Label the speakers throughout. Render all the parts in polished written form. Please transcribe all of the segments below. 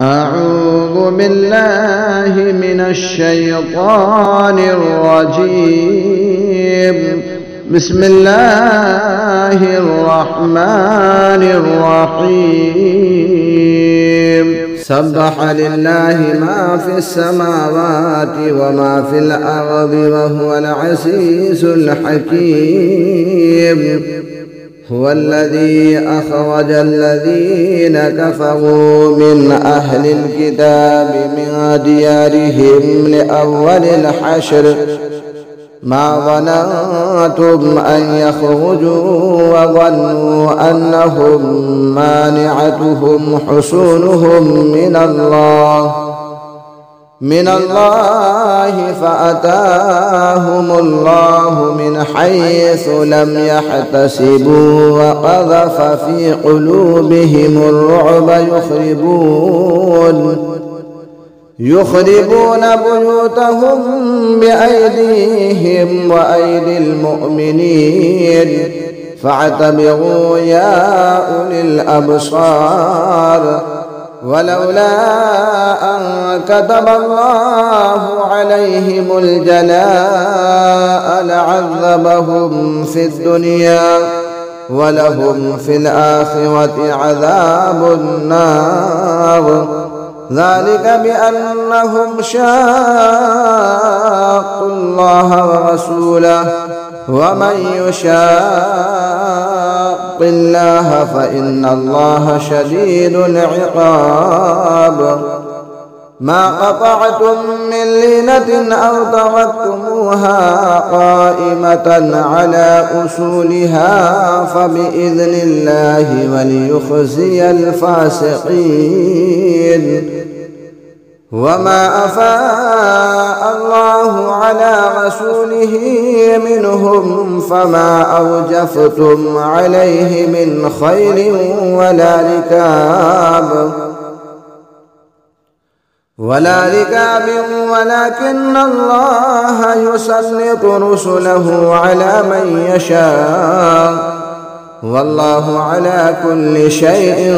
Speaker 1: أعوذ بالله من الشيطان الرجيم. بسم الله الرحمن الرحيم. سبح لله ما في السماوات وما في الأرض وهو العزيز الحكيم. هو الذي أخرج الذين كفروا من أهل الكتاب من ديارهم لأول الحشر ما ظننتم أن يخرجوا وظنوا أنهم مانعتهم حصونهم من الله فأتاهم الله من حيث لم يحتسبوا وقذف في قلوبهم الرعب يخربون بيوتهم بأيديهم وأيدي المؤمنين فاعتبروا يا أولي الأبصار. ولولا أن كتب الله عليهم الجلاء لعذبهم في الدنيا ولهم في الآخرة عذاب النار. ذلك بأنهم شاقوا الله ورسوله ومن يشاق الله فإن الله شديد العقاب. ما قطعتم من لينة أو تركتموها قائمة على أصولها فبإذن الله وليخزي الفاسقين. وما أفاء الله على رسوله منهم فما أوجفتم عليه من خيل ولا ركاب ولكن الله يسلط رسله على من يشاء والله على كل شيء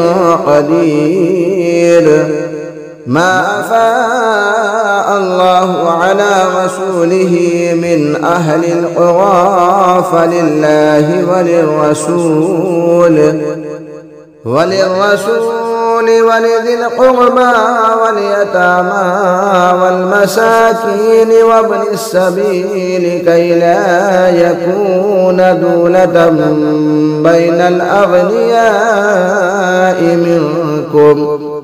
Speaker 1: قدير. ما أفاء الله على رسوله من أهل القرى فلله وللرسول ولذي القربى واليتامى والمساكين وابن السبيل كي لا يكون دولة بين الأغنياء منكم.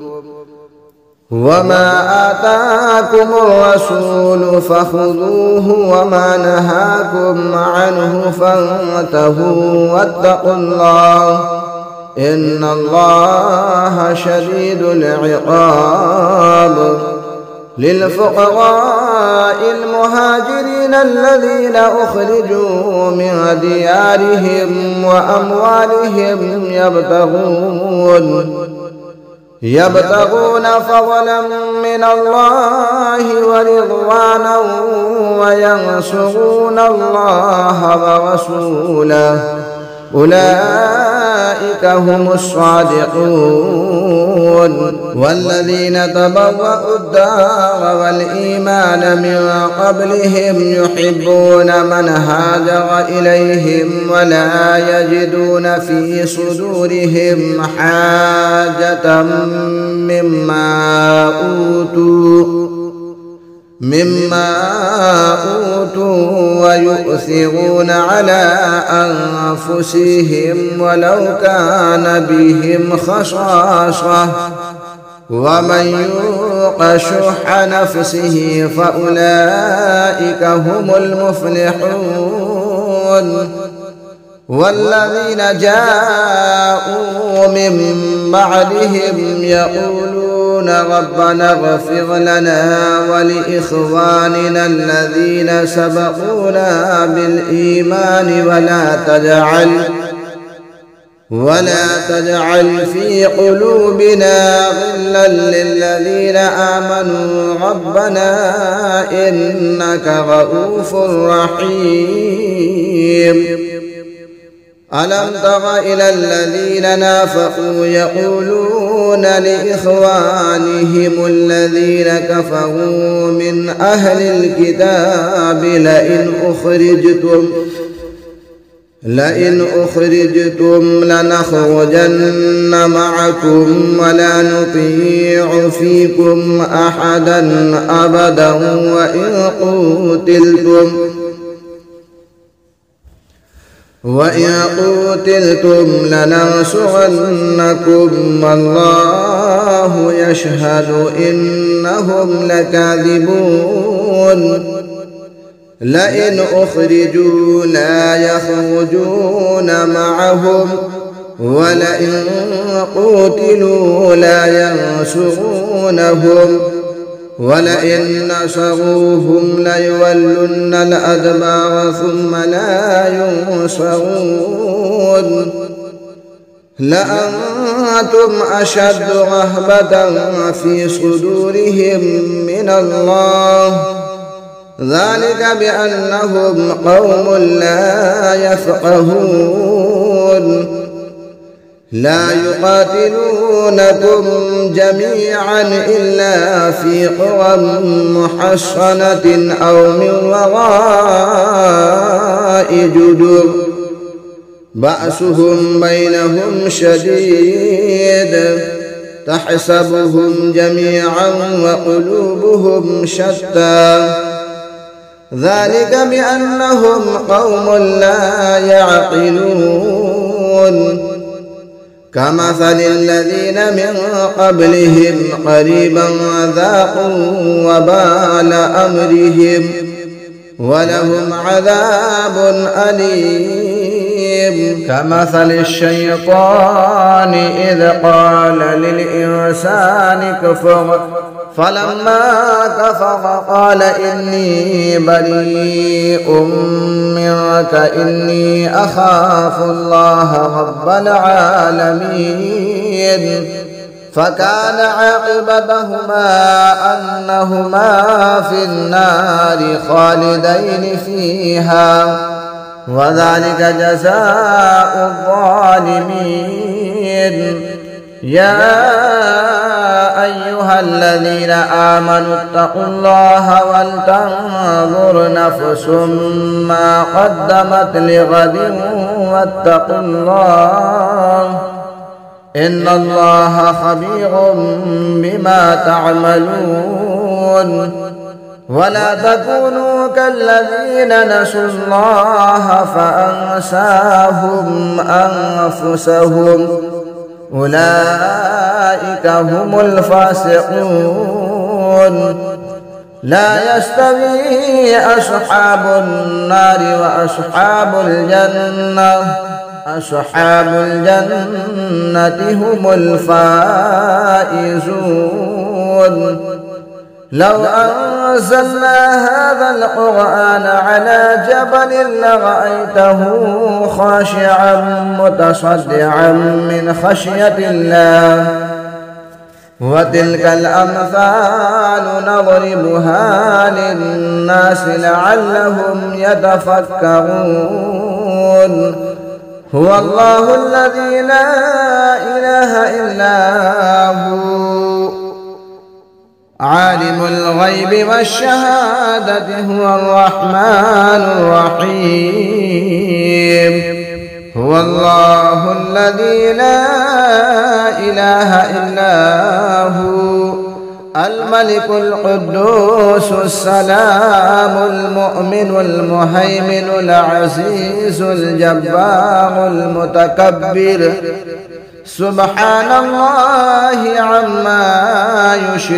Speaker 1: وما آتاكم الرسول فخذوه وما نهاكم عنه فانتهوا واتقوا الله إن الله شديد العقاب. للفقراء المهاجرين الذين أخرجوا من ديارهم وأموالهم يبتغون فضلا من الله ورضوانا وينصرون الله ورسوله أولئك هم الصادقون. والذين تبوأوا الدار والإيمان من قبلهم يحبون من هاجر إليهم ولا يجدون في صدورهم حاجة مما أوتوا ويؤثرون على أنفسهم ولو كان بهم خصاصة ومن يوق شح نفسه فأولئك هم المفلحون. والذين جاءوا من بعدهم يقولون ربنا اغفر لنا ولإخواننا الذين سبقونا بالإيمان ولا تجعل في قلوبنا غلا للذين آمنوا ربنا إنك رؤوف رحيم. ألم تر إلى الذين نافقوا يقولون لإخوانهم الذين كفروا من أهل الكتاب لئن أخرجتم لنخرجن معكم ولا نطيع فيكم أحدا أبدا وإن قتلتم لننصرنكم والله يشهد إنهم لكاذبون لئن أخرجوا لا يخرجون معهم ولئن قتلوا لا ينصرونهم ولئن نصروهم ليولن الأدبار ثم لا ينصرون لأنتم أشد رهبة في صدورهم من الله ذلك بأنهم قوم لا يفقهون لا يقاتلونكم جميعا إلا في قرى محصنة أو من وراء جدر بأسهم بينهم شديد تحسبهم جميعا وقلوبهم شتى ذلك بأنهم قوم لا يعقلون كمثل الذين من قبلهم قريبا ذاقوا وبال أمرهم ولهم عذاب أليم كمثل الشيطان إذ قال للإنسان كفر فلما كفر قال إني بريء منك إني أخاف الله رب العالمين فكان عاقبتهما أنهما في النار خالدين فيها وذلك جزاء الظالمين يا أيها الذين آمنوا اتقوا الله ولتنظر نفس ما قدمت لغد واتقوا الله إن الله خبير بما تعملون ولا تكونوا كالذين نسوا الله فأنساهم أنفسهم أولئك هم الفاسقون لا يستوي أصحاب النار وأصحاب الجنة أصحاب الجنة هم الفائزون لو أنزلنا هذا القرآن على جبل لرأيته خاشعا متصدعا من خشية الله وتلك الأمثال نضربها للناس لعلهم يتفكرون هو الله الذي لا إله إلا هو عالم الغيب والشهادة هو الرحمن الرحيم هو الله الذي لا إله إلا هو الملك القدوس السلام المؤمن المهيمن العزيز الجبار المتكبر سبحان الله عما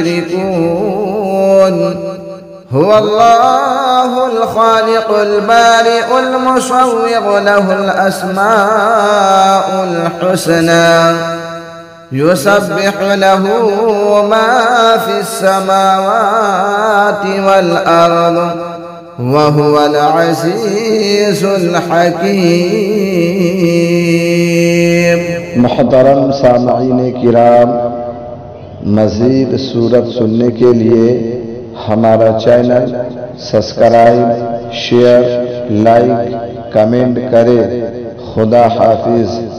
Speaker 1: يشركون هو الله الخالق البارئ المصور له الأسماء الحسنى يسبح له ما في السماوات والأرض وهو العزيز الحكيم
Speaker 2: محترم सामईन किराम, मज़ीद सूरत सुनने के लिए हमारा channel subscribe, share, like, comment करें। खुदा हाफिज।